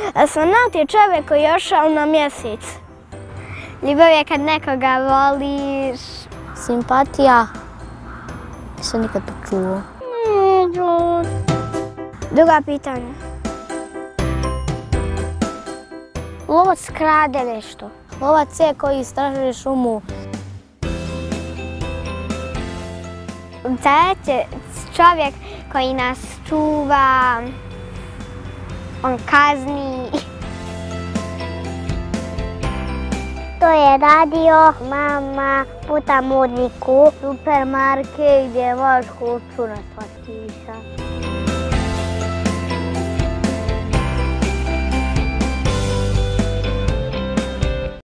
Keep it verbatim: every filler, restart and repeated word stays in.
Astronaut je čovjek koji je ošao na mjesec. Ljubav je kad nekoga voliš. Simpatija. Nisam nikad to čuo. Druga pitanja. Lovac krade nešto. Lovac je koji istražuje šumu. Zajec je čovjek koji nas čuva, on kazni. To je radio mama puta mudniku, supermarket gdje možeš kupiti na slatkiša.